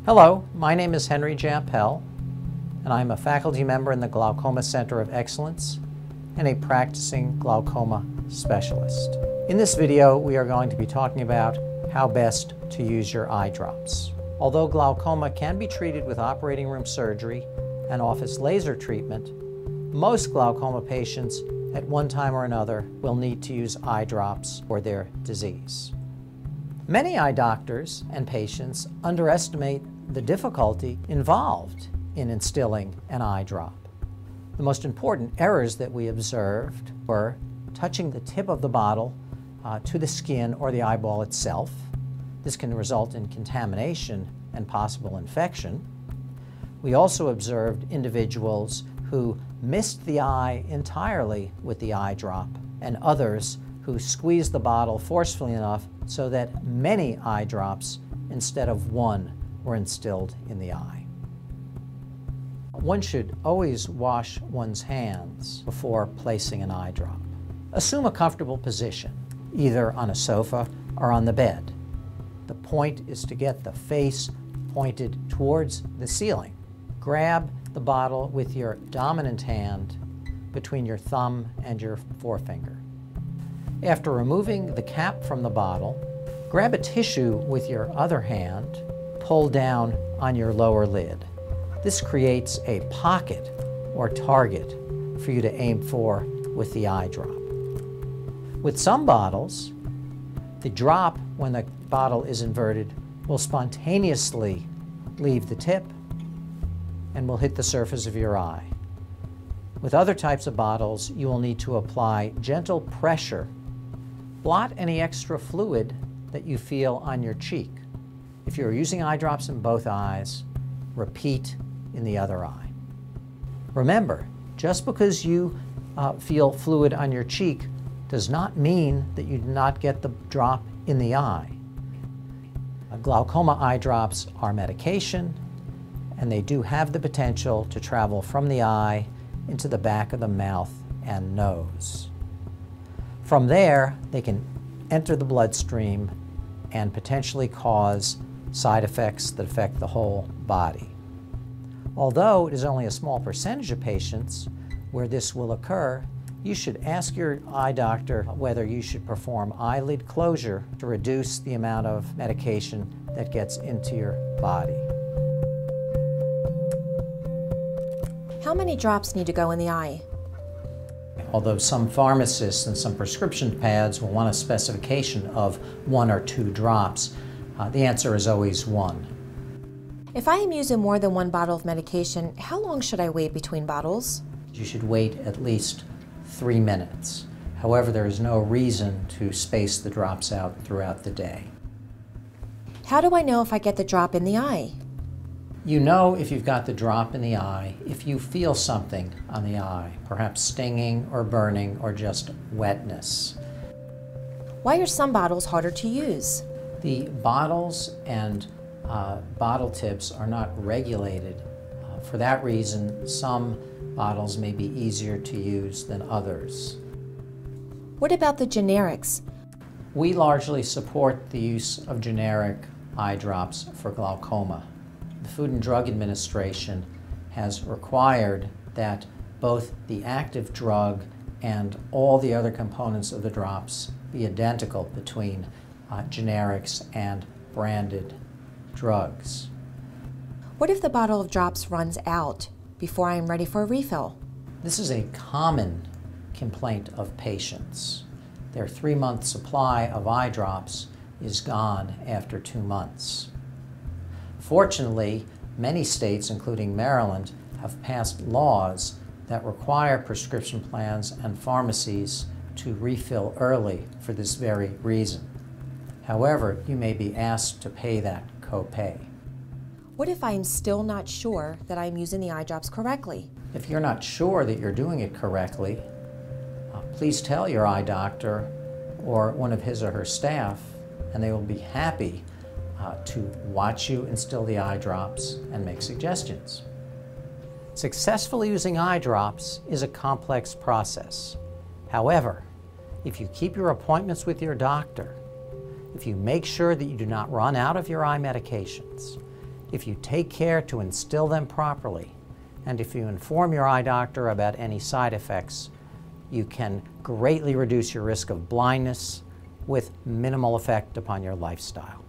Hello, my name is Henry Jampel, and I'm a faculty member in the Glaucoma Center of Excellence and a practicing glaucoma specialist. In this video, we are going to be talking about how best to use your eye drops. Although glaucoma can be treated with operating room surgery and office laser treatment, most glaucoma patients at one time or another will need to use eye drops for their disease. Many eye doctors and patients underestimate the difficulty involved in instilling an eye drop. The most important errors that we observed were touching the tip of the bottle to the skin or the eyeball itself. This can result in contamination and possible infection. We also observed individuals who missed the eye entirely with the eye drop, and others who squeezed the bottle forcefully enough so that many eye drops instead of one were instilled in the eye. One should always wash one's hands before placing an eye drop. Assume a comfortable position, either on a sofa or on the bed. The point is to get the face pointed towards the ceiling. Grab the bottle with your dominant hand between your thumb and your forefinger. After removing the cap from the bottle, grab a tissue with your other hand, pull down on your lower lid. This creates a pocket or target for you to aim for with the eye drop. With some bottles, the drop, when the bottle is inverted, will spontaneously leave the tip and will hit the surface of your eye. With other types of bottles, you will need to apply gentle pressure. Blot any extra fluid that you feel on your cheek. If you're using eye drops in both eyes, repeat in the other eye. Remember, just because you feel fluid on your cheek does not mean that you do not get the drop in the eye. Glaucoma eye drops are medication, and they do have the potential to travel from the eye into the back of the mouth and nose. From there, they can enter the bloodstream and potentially cause side effects that affect the whole body. Although it is only a small percentage of patients where this will occur, you should ask your eye doctor whether you should perform eyelid closure to reduce the amount of medication that gets into your body. How many drops need to go in the eye? Although some pharmacists and some prescription pads will want a specification of 1 or 2 drops, the answer is always 1. If I am using more than one bottle of medication, how long should I wait between bottles? You should wait at least 3 minutes. However, there is no reason to space the drops out throughout the day. How do I know if I get the drop in the eye? You know if you've got the drop in the eye if you feel something on the eye, perhaps stinging or burning or just wetness. Why are some bottles harder to use? The bottles and bottle tips are not regulated. For that reason, some bottles may be easier to use than others. What about the generics? We largely support the use of generic eye drops for glaucoma. The Food and Drug Administration has required that both the active drug and all the other components of the drops be identical between generics and branded drugs. What if the bottle of drops runs out before I am ready for a refill? This is a common complaint of patients. Their 3-month supply of eye drops is gone after 2 months. Fortunately, many states, including Maryland, have passed laws that require prescription plans and pharmacies to refill early for this very reason. However, you may be asked to pay that copay. What if I am still not sure that I am using the eye drops correctly? If you're not sure that you're doing it correctly, please tell your eye doctor or one of his or her staff, and they will be happy to watch you instill the eye drops and make suggestions. Successfully using eye drops is a complex process. However, if you keep your appointments with your doctor, if you make sure that you do not run out of your eye medications, If you take care to instill them properly, and if you inform your eye doctor about any side effects, you can greatly reduce your risk of blindness with minimal effect upon your lifestyle.